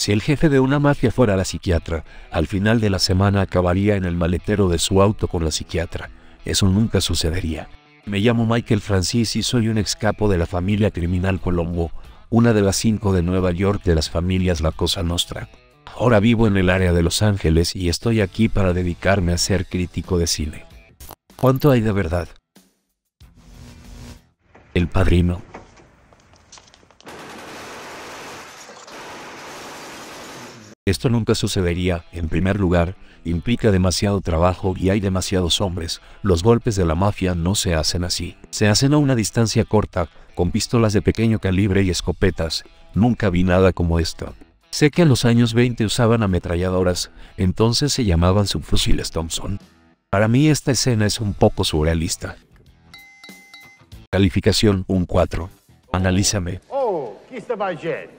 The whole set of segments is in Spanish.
Si el jefe de una mafia fuera la psiquiatra, al final de la semana acabaría en el maletero de su auto con la psiquiatra. Eso nunca sucedería. Me llamo Michael Francis y soy un excapo de la familia criminal Colombo, una de las 5 de Nueva York de las familias La Cosa Nostra. Ahora vivo en el área de Los Ángeles y estoy aquí para dedicarme a ser crítico de cine. ¿Cuánto hay de verdad? El Padrino. Esto nunca sucedería. En primer lugar, implica demasiado trabajo y hay demasiados hombres. Los golpes de la mafia no se hacen así. Se hacen a una distancia corta, con pistolas de pequeño calibre y escopetas. Nunca vi nada como esto. Sé que en los años 20 usaban ametralladoras, entonces se llamaban subfusiles Thompson. Para mí esta escena es un poco surrealista. Calificación, un 4. Analízame. Oh, chi stava facendo?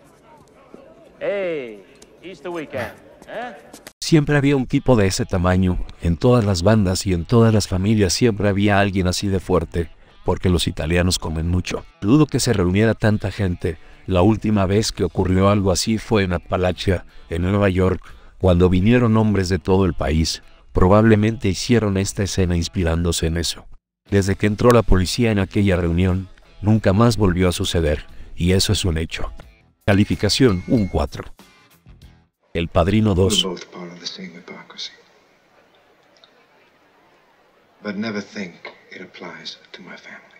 Hey, Easter weekend, ¿eh? Siempre había un tipo de ese tamaño, en todas las bandas y en todas las familias siempre había alguien así de fuerte, porque los italianos comen mucho. Dudo que se reuniera tanta gente. La última vez que ocurrió algo así fue en Appalachia, en Nueva York, cuando vinieron hombres de todo el país. Probablemente hicieron esta escena inspirándose en eso. Desde que entró la policía en aquella reunión, nunca más volvió a suceder, y eso es un hecho. Calificación, un 4. El Padrino 2. But never think it applies to my family.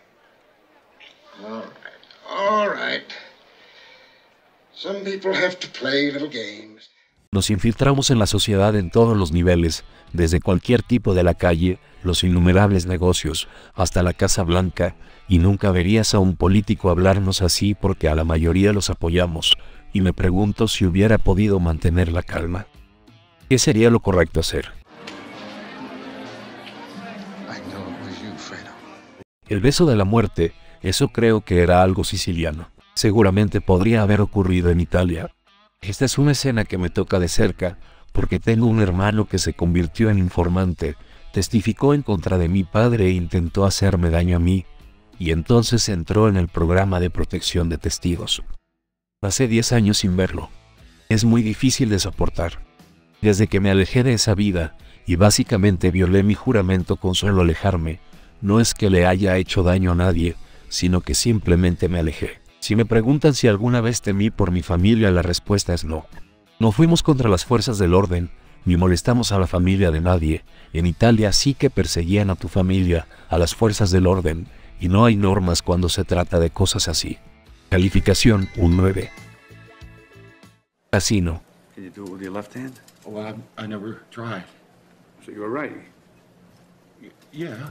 All right. Some people have to play little games. Nos infiltramos en la sociedad en todos los niveles, desde cualquier tipo de la calle, los innumerables negocios, hasta la Casa Blanca, y nunca verías a un político hablarnos así porque a la mayoría los apoyamos, y me pregunto si hubiera podido mantener la calma. ¿Qué sería lo correcto hacer? El beso de la muerte, eso creo que era algo siciliano. Seguramente podría haber ocurrido en Italia. Esta es una escena que me toca de cerca, porque tengo un hermano que se convirtió en informante, testificó en contra de mi padre e intentó hacerme daño a mí, y entonces entró en el programa de protección de testigos. Pasé 10 años sin verlo. Es muy difícil de soportar. Desde que me alejé de esa vida, y básicamente violé mi juramento con solo alejarme, no es que le haya hecho daño a nadie, sino que simplemente me alejé. Si me preguntan si alguna vez temí por mi familia, la respuesta es no. No fuimos contra las fuerzas del orden, ni molestamos a la familia de nadie. En Italia sí que perseguían a tu familia, a las fuerzas del orden, y no hay normas cuando se trata de cosas así. Calificación, un 9. Casino. Can you do it with your left hand? Oh, I never tried. So you're a righty. Yeah.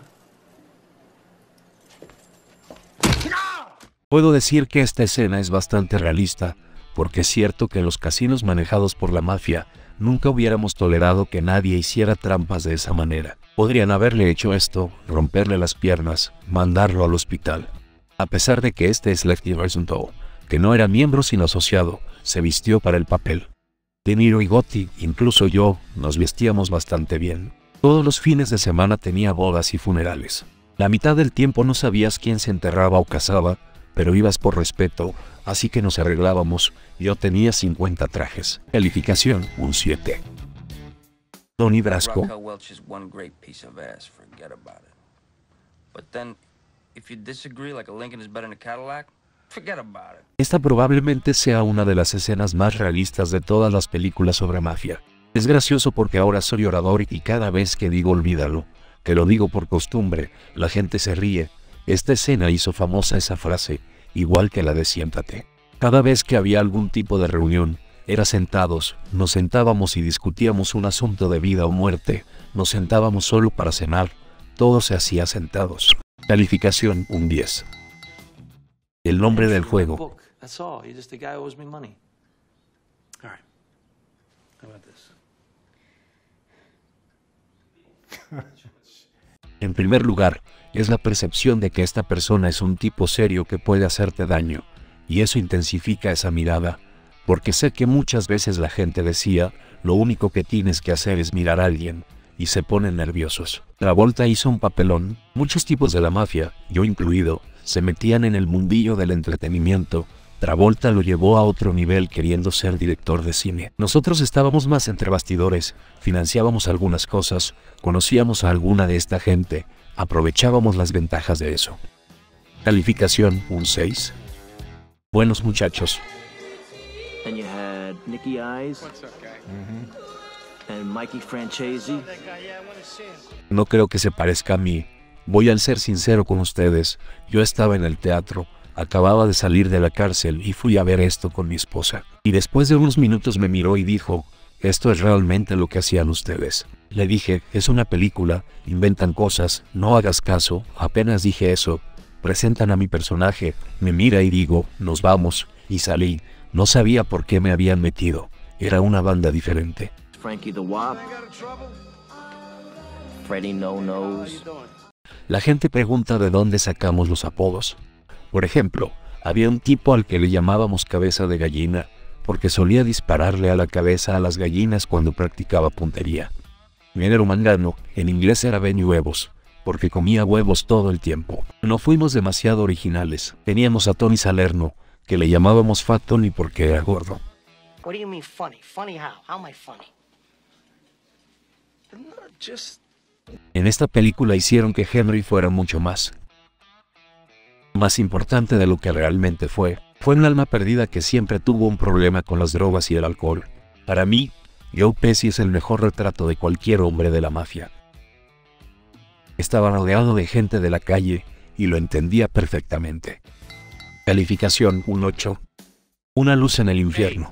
Puedo decir que esta escena es bastante realista, porque es cierto que en los casinos manejados por la mafia, nunca hubiéramos tolerado que nadie hiciera trampas de esa manera. Podrían haberle hecho esto, romperle las piernas, mandarlo al hospital. A pesar de que este es Lefty Rosenthal, que no era miembro sino asociado, se vistió para el papel. De Niro y Gotti, incluso yo, nos vestíamos bastante bien. Todos los fines de semana tenía bodas y funerales. La mitad del tiempo no sabías quién se enterraba o casaba, pero ibas por respeto, así que nos arreglábamos. Yo tenía 50 trajes. Calificación, un 7. Donnie Brasco. Raquel Welch is one great piece of ass, forget about it. But then, if you disagree like a Lincoln is better than a Cadillac, forget about it. Esta probablemente sea una de las escenas más realistas de todas las películas sobre mafia. Es gracioso porque ahora soy orador y cada vez que digo olvídalo, que lo digo por costumbre, la gente se ríe. Esta escena hizo famosa esa frase, igual que la de siéntate. Cada vez que había algún tipo de reunión, era sentados, nos sentábamos y discutíamos un asunto de vida o muerte, nos sentábamos solo para cenar, todo se hacía sentados. Calificación, un 10. El nombre del juego. En primer lugar, es la percepción de que esta persona es un tipo serio que puede hacerte daño, y eso intensifica esa mirada, porque sé que muchas veces la gente decía, lo único que tienes que hacer es mirar a alguien, y se ponen nerviosos. Travolta hizo un papelón, muchos tipos de la mafia, yo incluido, se metían en el mundillo del entretenimiento, Travolta lo llevó a otro nivel queriendo ser director de cine. Nosotros estábamos más entre bastidores, financiábamos algunas cosas, conocíamos a alguna de esta gente, aprovechábamos las ventajas de eso. Calificación, un 6. Buenos muchachos. And you had Nicky Eyes. And Mikey Francesi. No creo que se parezca a mí. Voy a ser sincero con ustedes. Yo estaba en el teatro, acababa de salir de la cárcel y fui a ver esto con mi esposa. Y después de unos minutos me miró y dijo, esto es realmente lo que hacían ustedes. Le dije, es una película, inventan cosas, no hagas caso. Apenas dije eso, presentan a mi personaje, me mira y digo, nos vamos, y salí. No sabía por qué me habían metido. Era una banda diferente. Frankie the Wop. Freddie No Nose. La gente pregunta de dónde sacamos los apodos. Por ejemplo, había un tipo al que le llamábamos cabeza de gallina, porque solía dispararle a la cabeza a las gallinas cuando practicaba puntería. Género mangano, en inglés era Benny Huevos, porque comía huevos todo el tiempo. No fuimos demasiado originales. Teníamos a Tony Salerno, que le llamábamos Fat Tony porque era gordo. What do you mean funny? Funny how? How am I funny? En esta película hicieron que Henry fuera mucho más importante de lo que realmente fue. Fue un alma perdida que siempre tuvo un problema con las drogas y el alcohol. Para mí, Joe Pesci es el mejor retrato de cualquier hombre de la mafia. Estaba rodeado de gente de la calle y lo entendía perfectamente. Calificación, un 8. Una luz en el infierno.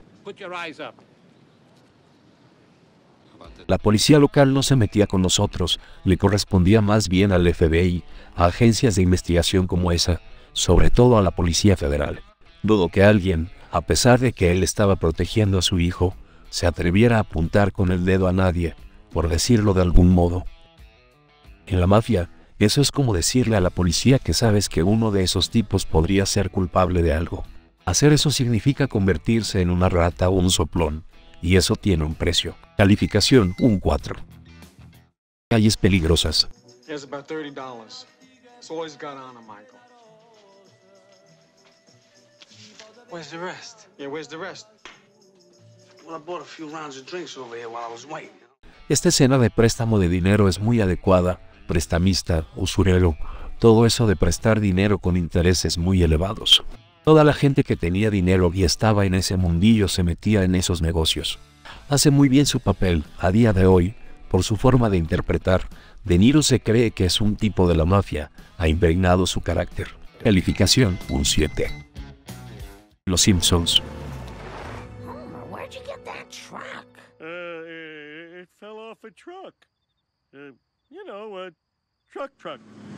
La policía local no se metía con nosotros, le correspondía más bien al FBI, a agencias de investigación como esa, sobre todo a la Policía Federal. Dudo que alguien, a pesar de que él estaba protegiendo a su hijo, se atreviera a apuntar con el dedo a nadie, por decirlo de algún modo. En la mafia, eso es como decirle a la policía que sabes que uno de esos tipos podría ser culpable de algo. Hacer eso significa convertirse en una rata o un soplón, y eso tiene un precio. Calificación, un 4. Calles peligrosas. It's about $30. That's all he's got on him, Michael. Where's the rest? Yeah, where's the rest? Well, I bought a few rounds of drinks over here while I was waiting. Esta escena de préstamo de dinero es muy adecuada. Prestamista, usurero, todo eso de prestar dinero con intereses muy elevados. Toda la gente que tenía dinero y estaba en ese mundillo se metía en esos negocios. Hace muy bien su papel. A día de hoy, por su forma de interpretar, De Niro se cree que es un tipo de la mafia, ha impregnado su carácter. Calificación, un 7. Los Simpsons. Where'd you get that truck? It fell off a truck. You know, a truck.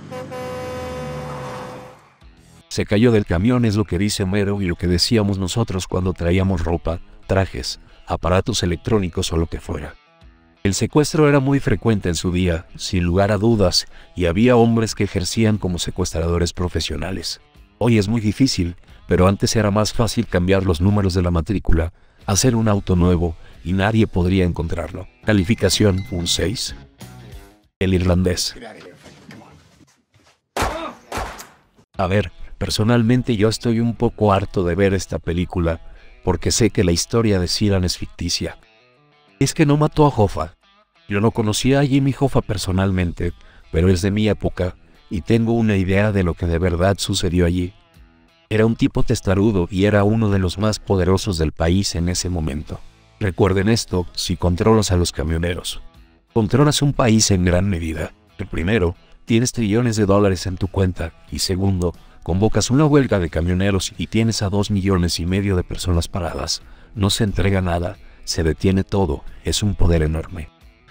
Se cayó del camión es lo que dice Homero y lo que decíamos nosotros cuando traíamos ropa, trajes, aparatos electrónicos o lo que fuera. El secuestro era muy frecuente en su día, sin lugar a dudas, y había hombres que ejercían como secuestradores profesionales. Hoy es muy difícil, pero antes era más fácil cambiar los números de la matrícula, hacer un auto nuevo, y nadie podría encontrarlo. Calificación, un 6. El irlandés. A ver, personalmente yo estoy un poco harto de ver esta película, porque sé que la historia de Sheeran es ficticia. Es que no mató a Hoffa. Yo no conocía a Jimmy Hoffa personalmente, pero es de mi época, y tengo una idea de lo que de verdad sucedió allí. Era un tipo testarudo y era uno de los más poderosos del país en ese momento. Recuerden esto, si controlas a los camioneros. Controlas un país en gran medida. Primero, tienes trillones de dólares en tu cuenta, y segundo, convocas una huelga de camioneros y tienes a 2,5 millones de personas paradas. No se entrega nada, se detiene todo, es un poder enorme.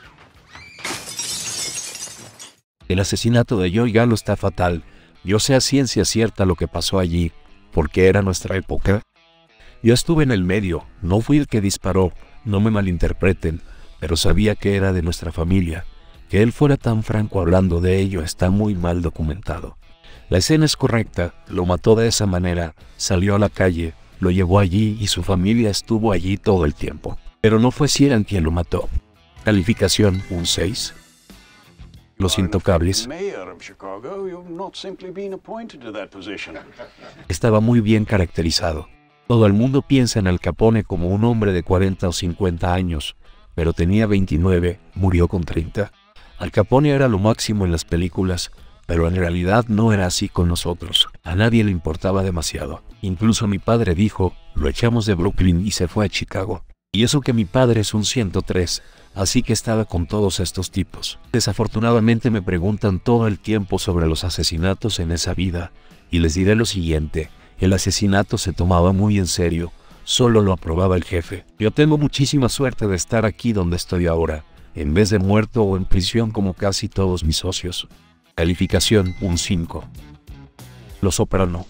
El asesinato de Joey Gallo está fatal. Yo sé a ciencia cierta lo que pasó allí, porque era nuestra época. Yo estuve en el medio, no fui el que disparó, no me malinterpreten, pero sabía que era de nuestra familia. Que él fuera tan franco hablando de ello está muy mal documentado. La escena es correcta, lo mató de esa manera, salió a la calle, lo llevó allí y su familia estuvo allí todo el tiempo. Pero no fue Sheeran quien lo mató. Calificación, un 6. Los Intocables. Estaba muy bien caracterizado. Todo el mundo piensa en Al Capone como un hombre de 40 o 50 años, pero tenía 29, murió con 30. Al Capone era lo máximo en las películas, pero en realidad no era así con nosotros. A nadie le importaba demasiado. Incluso mi padre dijo, lo echamos de Brooklyn y se fue a Chicago. Y eso que mi padre es un 103, así que estaba con todos estos tipos. Desafortunadamente me preguntan todo el tiempo sobre los asesinatos en esa vida, y les diré lo siguiente, el asesinato se tomaba muy en serio, solo lo aprobaba el jefe. Yo tengo muchísima suerte de estar aquí donde estoy ahora, en vez de muerto o en prisión como casi todos mis socios. Calificación, un 5. Los Soprano.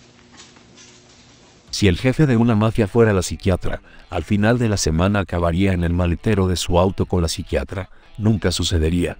Si el jefe de una mafia fuera la psiquiatra, al final de la semana acabaría en el maletero de su auto con la psiquiatra. Nunca sucedería.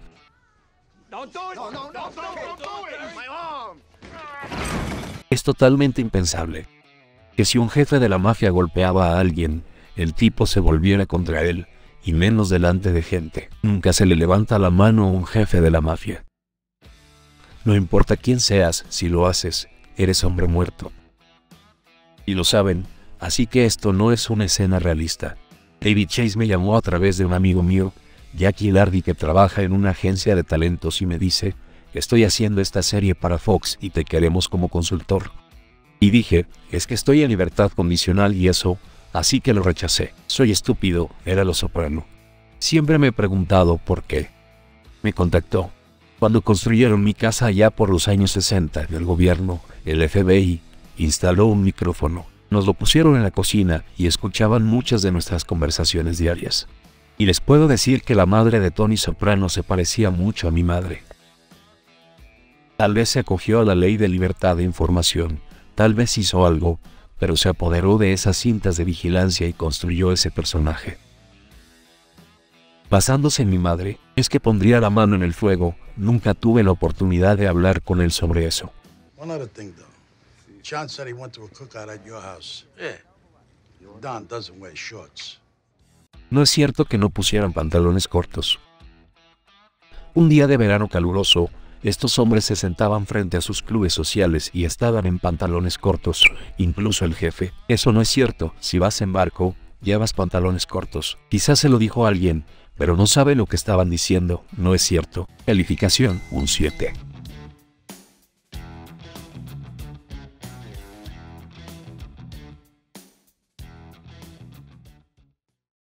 Es totalmente impensable que si un jefe de la mafia golpeaba a alguien, el tipo se volviera contra él, y menos delante de gente. Nunca se le levanta la mano a un jefe de la mafia. No importa quién seas, si lo haces, eres hombre muerto. Y lo saben, así que esto no es una escena realista. David Chase me llamó a través de un amigo mío, Jackie Lardy, que trabaja en una agencia de talentos, y me dice, estoy haciendo esta serie para Fox y te queremos como consultor. Y dije, es que estoy en libertad condicional y eso, así que lo rechacé. Soy estúpido, era Los Soprano. Siempre me he preguntado por qué. Me contactó. Cuando construyeron mi casa allá por los años 60, el gobierno, el FBI, instaló un micrófono. Nos lo pusieron en la cocina y escuchaban muchas de nuestras conversaciones diarias. Y les puedo decir que la madre de Tony Soprano se parecía mucho a mi madre. Tal vez se acogió a la ley de libertad de información, tal vez hizo algo, pero se apoderó de esas cintas de vigilancia y construyó ese personaje. Basándose en mi madre, es que pondría la mano en el fuego. Nunca tuve la oportunidad de hablar con él sobre eso. One other thing, though. John said he went to a cookout at your house. Yeah. Don doesn't wear shorts. No es cierto que no pusieran pantalones cortos. Un día de verano caluroso, estos hombres se sentaban frente a sus clubes sociales y estaban en pantalones cortos, incluso el jefe. Eso no es cierto. Si vas en barco, llevas pantalones cortos. Quizás se lo dijo a alguien, pero no sabe lo que estaban diciendo. No es cierto. Calificación, un 7.